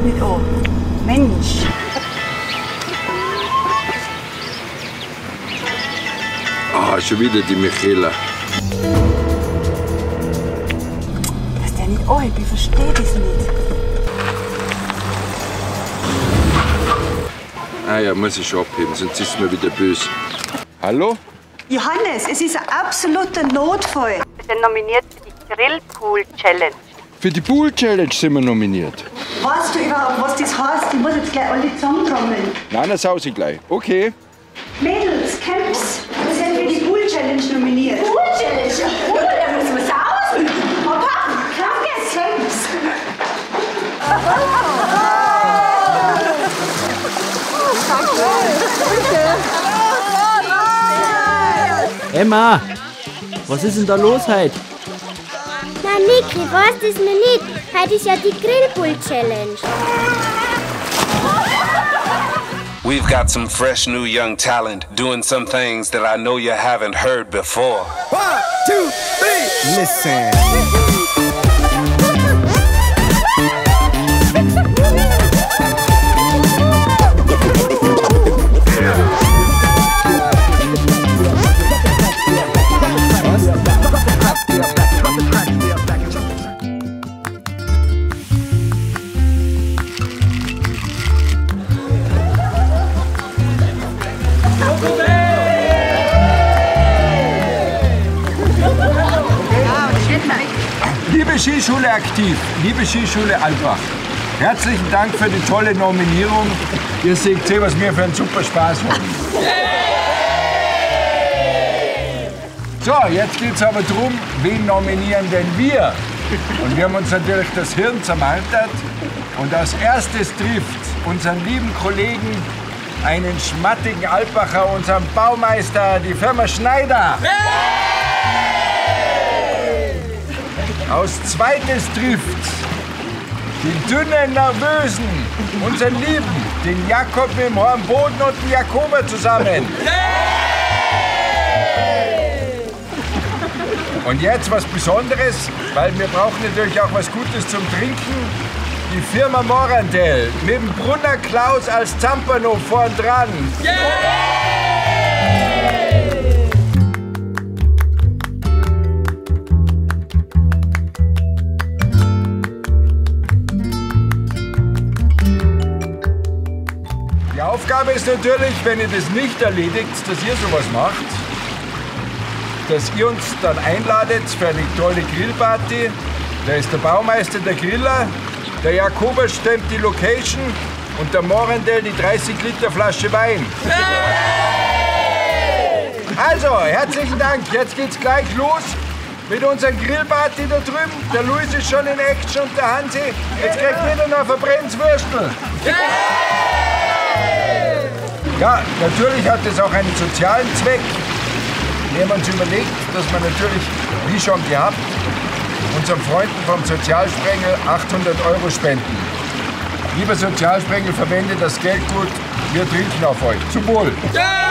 nicht an. Mensch. Ah, schon wieder die Michaela. Dass der nicht anhebt, ich verstehe das nicht. Ah ja, muss ich schon abheben, sonst ist mir wieder böse. Hallo? Johannes, es ist ein absoluter Notfall. Wir sind nominiert für die Grillpool-Challenge. Für die Pool-Challenge sind wir nominiert. Weißt du überhaupt, was das heißt? Ich muss jetzt gleich alle zusammentrommeln. Nein, das haus ich gleich. Okay. Mädels, Camps, wir sind für die Pool-Challenge nominiert. Pool-Challenge? Ja, cool, da müssen wir es aus. Papa, danke, Camps. Emma, was ist denn da los heute? Na Nick, ich weiß das noch nicht. Heute ist ja die Grillpool-Challenge. We've got some fresh new young talent doing some things that I know you haven't heard before. 1, 2, 3, listen. Liebe Skischule aktiv, liebe Skischule Alpbach, herzlichen Dank für die tolle Nominierung. Ihr seht, was wir für einen super Spaß haben. So, jetzt geht es aber darum, wen nominieren denn wir? Und wir haben uns natürlich das Hirn zermartert. Und als erstes trifft unseren lieben Kollegen, einen schmattigen Alpbacher, unseren Baumeister, die Firma Schneider. Als zweites trifft den dünnen Nervösen, unseren Lieben, den Jakob mit dem hohen Boden und den Jakober zusammen. Und jetzt was Besonderes, weil wir brauchen natürlich auch was Gutes zum Trinken. Die Firma Morandell mit dem Brunner Klaus als Zampano vorn dran. Die Aufgabe ist natürlich, wenn ihr das nicht erledigt, dass ihr sowas macht, dass ihr uns dann einladet für eine tolle Grillparty. Da ist der Baumeister, der Griller, der Jakober stemmt die Location und der Morandell die 30-Liter Flasche Wein. Also, herzlichen Dank. Jetzt geht's gleich los mit unserer Grillparty da drüben. Der Luis ist schon in Action und der Hansi. Jetzt kriegt jeder noch ein verbrenntes Würstel. Ja, natürlich hat es auch einen sozialen Zweck. Wir haben uns überlegt, dass man natürlich, wie schon gehabt, unseren Freunden vom Sozialsprengel 800 € spenden. Lieber Sozialsprengel, verwende das Geld gut. Wir trinken auf euch. Zum Wohl.